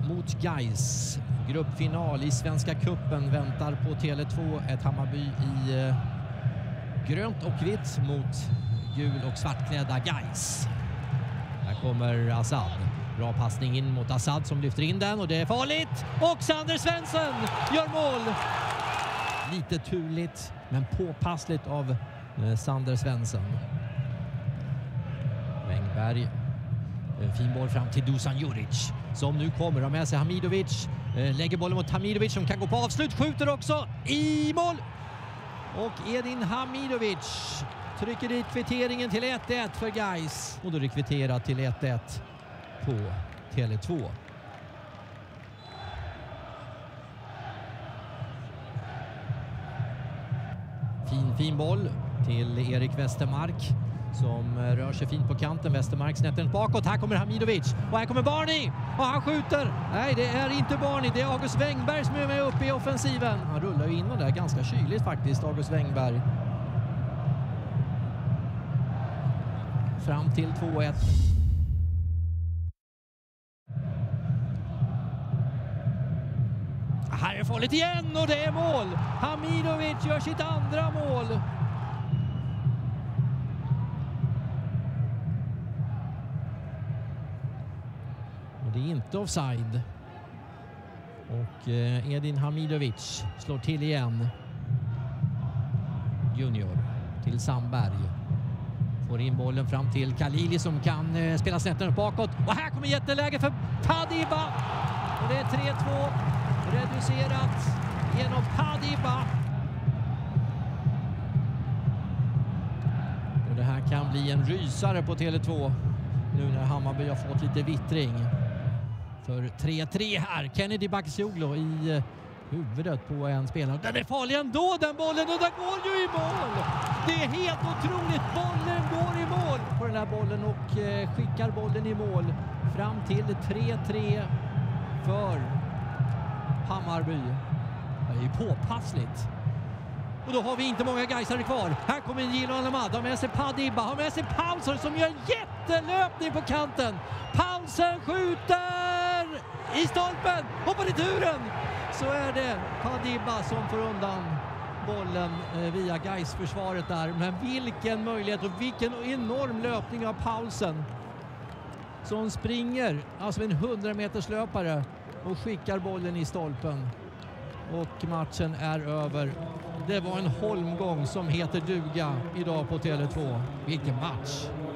mot Gais. Gruppfinal i Svenska Cupen väntar på Tele2. Ett Hammarby i grönt och vitt mot gul och svartklädda Gais. Här kommer Assad. Bra passning in mot Assad som lyfter in den och det är farligt. Och Sander Svensson gör mål. Lite turligt men påpassligt av Sander Svensson. Wengberg. En fin boll fram till Dusan Juric som nu kommer och med sig Hamidovic. Lägger bollen mot Hamidovic som kan gå på avslut. Skjuter också i mål. Och Edin Hamidovic trycker dit kvitteringen till 1-1 för Gais. Och då är det kvitterat till 1-1 på Tele2. Fin boll till Erik Westermark som rör sig fint på kanten. Westermark snett den bakåt. Här kommer Hamidovic och här kommer Barney och han skjuter. Nej, det är inte Barney. Det är August Wengberg som är med upp i offensiven. Han rullar ju in och där ganska kyligt faktiskt, August Wengberg. Fram till 2-1. Här är farligt igen och det är mål. Hamidovic gör sitt andra mål. Och det är inte offside. Och Edin Hamidovic slår till igen. Junior till Sandberg. Får in bollen fram till Khalili som kan spela snett bakåt. Och här kommer jätteläge för Padiba. Och det är 3-2. Reducerat genom Padiba. Och det här kan bli en rysare på Tele2 nu när Hammarby har fått lite vittring. För 3-3 här. Kennedy Bakcioglu i huvudet på en spelare. Den är farlig ändå, den bollen, och den går ju i mål! Det är helt otroligt, bollen går i mål på den här bollen och skickar bollen i mål fram till 3-3 för Hammarby. Det är ju påpassligt. Och då har vi inte många Gaisare kvar. Här kommer Gilo Alamad, har med sig Padiba, har med sig Paulsen som gör en jättelöpning på kanten. Paulsen skjuter i stolpen och på returen så är det Padiba som får undan bollen via Gais-försvaret där. Men vilken möjlighet och vilken enorm löpning av Paulsen som springer, alltså en 100-meters löpare och skickar bollen i stolpen. Och matchen är över. Det var en holmgång som heter duga idag på Tele2. Vilken match!